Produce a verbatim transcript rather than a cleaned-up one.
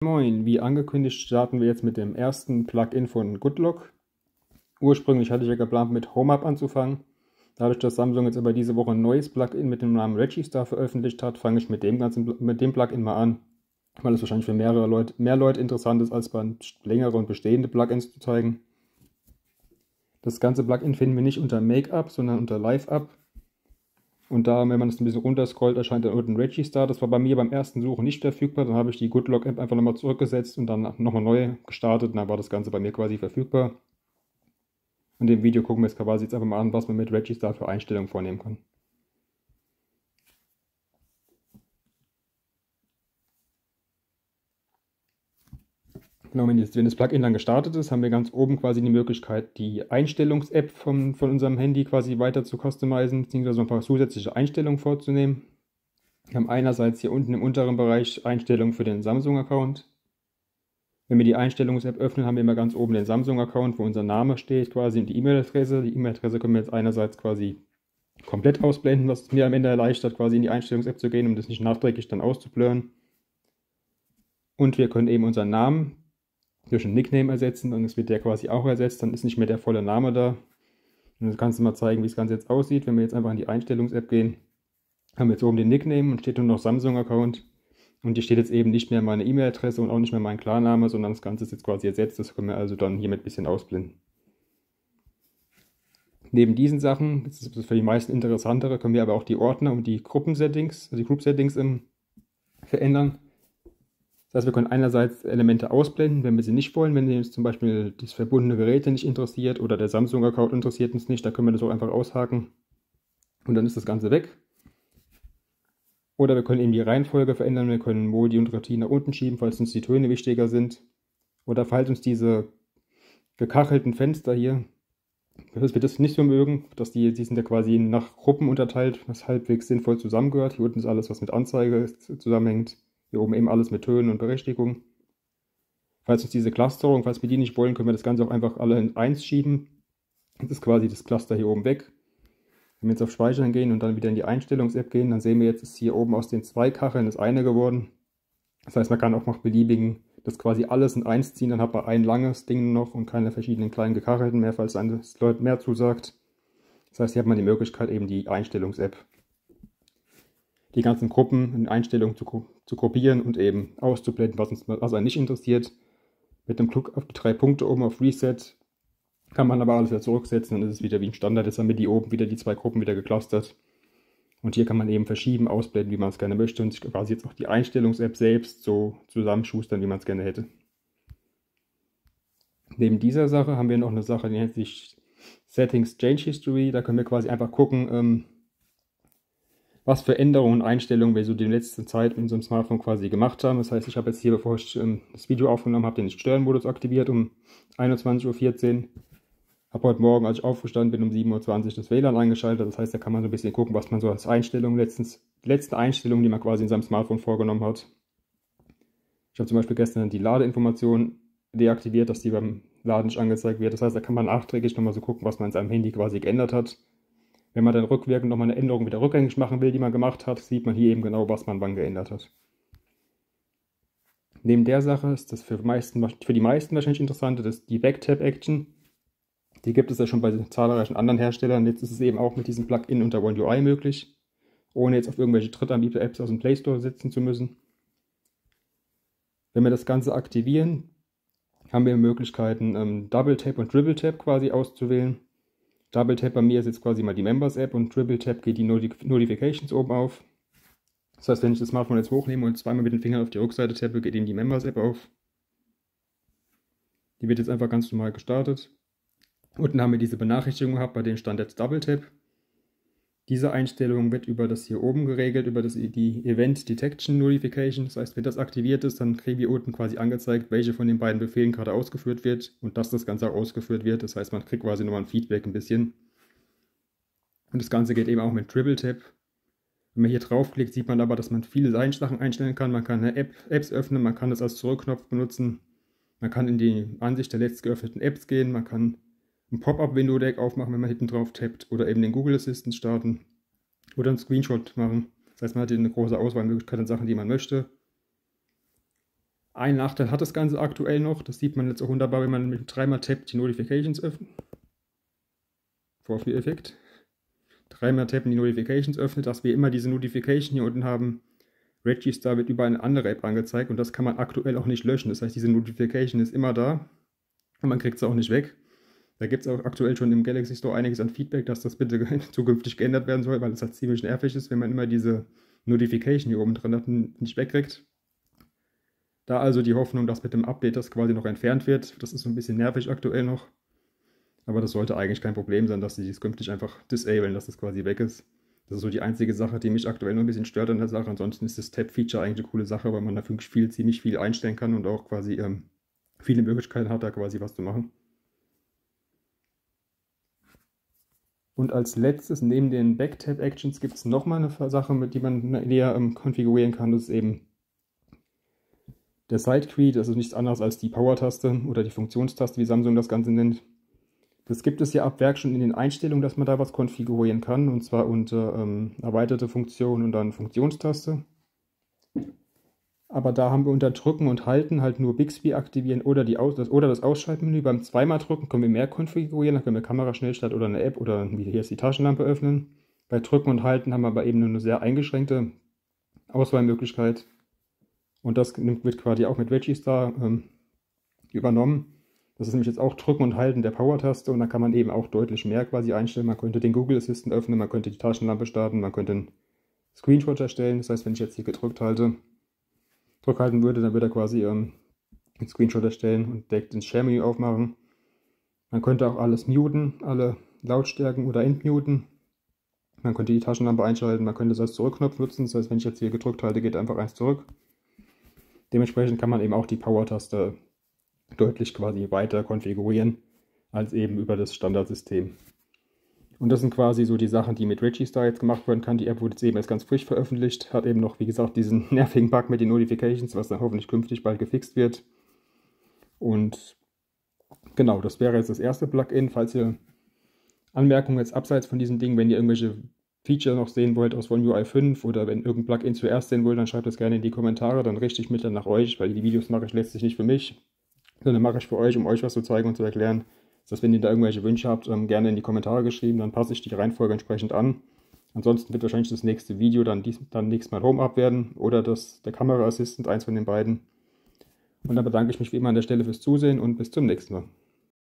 Moin, wie angekündigt starten wir jetzt mit dem ersten Plugin von Goodlock. Ursprünglich hatte ich ja geplant mit HomeUp anzufangen. Dadurch, dass Samsung jetzt aber diese Woche ein neues Plugin mit dem Namen Registar veröffentlicht hat, fange ich mit dem ganzen mit dem Plugin mal an, weil es wahrscheinlich für mehrere Leute, mehr Leute interessant ist, als bei längere und bestehende Plugins zu zeigen. Das ganze Plugin finden wir nicht unter Make-up, sondern unter Live-Up. Und da, wenn man es ein bisschen runterscrollt, erscheint dann unten Registar. Das war bei mir beim ersten Suchen nicht verfügbar. Dann habe ich die Goodlock-App einfach nochmal zurückgesetzt und dann nochmal neu gestartet. Und dann war das Ganze bei mir quasi verfügbar. In dem Video gucken wir jetzt quasi jetzt einfach mal an, was man mit Registar für Einstellungen vornehmen kann. Genau, wenn, jetzt, wenn das Plugin dann gestartet ist, haben wir ganz oben quasi die Möglichkeit, die Einstellungs-App von, von unserem Handy quasi weiter zu customizen, beziehungsweise ein paar zusätzliche Einstellungen vorzunehmen. Wir haben einerseits hier unten im unteren Bereich Einstellungen für den Samsung-Account. Wenn wir die Einstellungs-App öffnen, haben wir immer ganz oben den Samsung-Account, wo unser Name steht quasi und die E-Mail-Adresse. Die E-Mail-Adresse können wir jetzt einerseits quasi komplett ausblenden, was es mir am Ende erleichtert, quasi in die Einstellungs-App zu gehen, um das nicht nachträglich dann auszublurren. Und wir können eben unseren Namen durch einen Nickname ersetzen, dann wird der quasi auch ersetzt, dann ist nicht mehr der volle Name da. Und dann kannst du mal zeigen, wie das Ganze jetzt aussieht. Wenn wir jetzt einfach in die Einstellungs-App gehen, haben wir jetzt oben den Nickname und steht nur noch Samsung-Account. Und hier steht jetzt eben nicht mehr meine E-Mail-Adresse und auch nicht mehr mein Klarname, sondern das Ganze ist jetzt quasi ersetzt. Das können wir also dann hiermit ein bisschen ausblenden. Neben diesen Sachen, das ist für die meisten interessantere, können wir aber auch die Ordner und die Gruppensettings, also die Group-Settings ähm, verändern. Das heißt, wir können einerseits Elemente ausblenden, wenn wir sie nicht wollen. Wenn uns zum Beispiel das verbundene Gerät nicht interessiert oder der Samsung-Account interessiert uns nicht, dann können wir das auch einfach aushaken und dann ist das Ganze weg. Oder wir können eben die Reihenfolge verändern, wir können Modi und Routinen nach unten schieben, falls uns die Töne wichtiger sind. Oder falls uns diese gekachelten Fenster hier, dass wir das nicht so mögen, dass die, die sind ja quasi nach Gruppen unterteilt, was halbwegs sinnvoll zusammengehört. Hier unten ist alles, was mit Anzeige zusammenhängt. Hier oben eben alles mit Tönen und Berechtigung. Falls uns diese Clusterung, falls wir die nicht wollen, können wir das Ganze auch einfach alle in eins schieben. Jetzt ist quasi das Cluster hier oben weg. Wenn wir jetzt auf Speichern gehen und dann wieder in die Einstellungs-App gehen, dann sehen wir jetzt, ist hier oben aus den zwei Kacheln das eine geworden. Das heißt, man kann auch nach beliebigen das quasi alles in eins ziehen, dann hat man ein langes Ding noch und keine verschiedenen kleinen gekachelten mehr, falls es Leuten mehr zusagt. Das heißt, hier hat man die Möglichkeit, eben die Einstellungs-App, die ganzen Gruppen in Einstellungen zu, zu gruppieren und eben auszublenden, was, uns, was einen nicht interessiert. Mit dem Klick auf die drei Punkte oben auf Reset kann man aber alles wieder zurücksetzen und ist es wieder wie ein Standard. Jetzt haben wir die oben wieder die zwei Gruppen wieder geclustert. Und hier kann man eben verschieben, ausblenden, wie man es gerne möchte und sich quasi jetzt auch die Einstellungs-App selbst so zusammenschustern, wie man es gerne hätte. Neben dieser Sache haben wir noch eine Sache, die nennt sich Settings Change History. Da können wir quasi einfach gucken, ähm, was für Änderungen und Einstellungen wir so die letzte Zeit in unserem Smartphone quasi gemacht haben. Das heißt, ich habe jetzt hier, bevor ich ähm, das Video aufgenommen habe, den Nicht-Stören-Modus aktiviert um einundzwanzig Uhr vierzehn. Habe heute Morgen, als ich aufgestanden bin, um sieben Uhr zwanzig das W L A N eingeschaltet. Das heißt, da kann man so ein bisschen gucken, was man so als Einstellungen, letztens, die letzten Einstellungen, die man quasi in seinem Smartphone vorgenommen hat. Ich habe zum Beispiel gestern die Ladeinformation deaktiviert, dass die beim Laden nicht angezeigt wird. Das heißt, da kann man nachträglich nochmal so gucken, was man in seinem Handy quasi geändert hat. Wenn man dann rückwirkend nochmal eine Änderung wieder rückgängig machen will, die man gemacht hat, sieht man hier eben genau, was man wann geändert hat. Neben der Sache ist das für, meisten, für die meisten wahrscheinlich Interessante, das ist die Backtap-Action. Die gibt es ja schon bei zahlreichen anderen Herstellern. Jetzt ist es eben auch mit diesem Plugin unter One U I möglich, ohne jetzt auf irgendwelche Drittanbieter-Apps aus dem Play Store sitzen zu müssen. Wenn wir das Ganze aktivieren, haben wir Möglichkeiten, ähm, Double Tap und Triple Tap quasi auszuwählen. Double Tap bei mir ist jetzt quasi mal die Members App und Triple Tap geht die Notif Notifications oben auf. Das heißt, wenn ich das Smartphone jetzt hochnehme und zweimal mit den Fingern auf die Rückseite tappe, geht eben die Members App auf. Die wird jetzt einfach ganz normal gestartet. Unten haben wir diese Benachrichtigung gehabt, bei denen stand jetzt Double Tap. Diese Einstellung wird über das hier oben geregelt, über das, die Event Detection Notification. Das heißt, wenn das aktiviert ist, dann kriegen wir unten quasi angezeigt, welche von den beiden Befehlen gerade ausgeführt wird und dass das Ganze auch ausgeführt wird. Das heißt, man kriegt quasi nochmal ein Feedback ein bisschen. Und das Ganze geht eben auch mit Triple Tap. Wenn man hier draufklickt, sieht man aber, dass man viele Sachen einstellen kann. Man kann eine App, Apps öffnen, man kann das als Zurückknopf benutzen. Man kann in die Ansicht der letzt geöffneten Apps gehen, man kann ein Pop-up-Window-Deck aufmachen, wenn man hinten drauf tappt, oder eben den Google Assistant starten oder einen Screenshot machen. Das heißt, man hat hier eine große Auswahlmöglichkeit an Sachen, die man möchte. Ein Nachteil hat das Ganze aktuell noch, das sieht man jetzt auch wunderbar, wenn man mit dreimal tappt die Notifications öffnet. Vorführeffekt. Dreimal tappen die Notifications öffnet, dass wir immer diese Notification hier unten haben. Registar wird über eine andere App angezeigt und das kann man aktuell auch nicht löschen. Das heißt, diese Notification ist immer da und man kriegt sie auch nicht weg. Da gibt es auch aktuell schon im Galaxy Store einiges an Feedback, dass das bitte zukünftig geändert werden soll, weil es halt ziemlich nervig ist, wenn man immer diese Notification hier oben drin hat und nicht wegkriegt. Da also die Hoffnung, dass mit dem Update das quasi noch entfernt wird. Das ist so ein bisschen nervig aktuell noch. Aber das sollte eigentlich kein Problem sein, dass sie das künftig einfach disablen, dass das quasi weg ist. Das ist so die einzige Sache, die mich aktuell noch ein bisschen stört an der Sache. Ansonsten ist das Tab-Feature eigentlich eine coole Sache, weil man da viel, ziemlich viel einstellen kann und auch quasi ähm, viele Möglichkeiten hat, da quasi was zu machen. Und als letztes, neben den Back-Tab-Actions, gibt es nochmal eine Sache, mit die man näher ähm, konfigurieren kann. Das ist eben der Side-Key. Das ist nichts anderes als die Power-Taste oder die Funktionstaste, wie Samsung das Ganze nennt. Das gibt es ja ab Werk schon in den Einstellungen, dass man da was konfigurieren kann, und zwar unter ähm, erweiterte Funktion und dann Funktionstaste. Aber da haben wir unter Drücken und Halten halt nur Bixby aktivieren oder, die Aus das, oder das Ausschaltmenü. Beim zweimal drücken können wir mehr konfigurieren, dann können wir Kameraschnellstart oder eine App oder wie hier ist die Taschenlampe öffnen. Bei Drücken und Halten haben wir aber eben nur eine sehr eingeschränkte Auswahlmöglichkeit. Und das wird quasi auch mit Registar ähm, übernommen. Das ist nämlich jetzt auch Drücken und Halten der Power-Taste und da kann man eben auch deutlich mehr quasi einstellen. Man könnte den Google Assistant öffnen, man könnte die Taschenlampe starten, man könnte einen Screenshot erstellen. Das heißt, wenn ich jetzt hier gedrückt halte, Druck halten würde, dann würde er quasi ähm, einen Screenshot erstellen und direkt ins Share-Menü aufmachen. Man könnte auch alles muten, alle Lautstärken oder entmuten. Man könnte die Taschenlampe einschalten, man könnte das als Zurückknopf nutzen. Das heißt, wenn ich jetzt hier gedrückt halte, geht einfach eins zurück. Dementsprechend kann man eben auch die Power-Taste deutlich quasi weiter konfigurieren als eben über das Standardsystem. Und das sind quasi so die Sachen, die mit Registar jetzt gemacht werden kann. Die App wurde jetzt eben erst ganz frisch veröffentlicht, hat eben noch, wie gesagt, diesen nervigen Bug mit den Notifications, was dann hoffentlich künftig bald gefixt wird. Und genau, das wäre jetzt das erste Plugin. Falls ihr Anmerkungen jetzt abseits von diesem Ding, wenn ihr irgendwelche Feature noch sehen wollt aus One U I fünf oder wenn irgendein Plugin zuerst sehen wollt, dann schreibt das gerne in die Kommentare, dann richte ich mich dann nach euch, weil die Videos mache ich letztlich nicht für mich, sondern mache ich für euch, um euch was zu zeigen und zu erklären. Das heißt, wenn ihr da irgendwelche Wünsche habt, gerne in die Kommentare geschrieben, dann passe ich die Reihenfolge entsprechend an. Ansonsten wird wahrscheinlich das nächste Video dann, dies, dann nächstes Mal Home-Up werden oder das, der Kamera-Assistant, eins von den beiden. Und dann bedanke ich mich wie immer an der Stelle fürs Zusehen und bis zum nächsten Mal.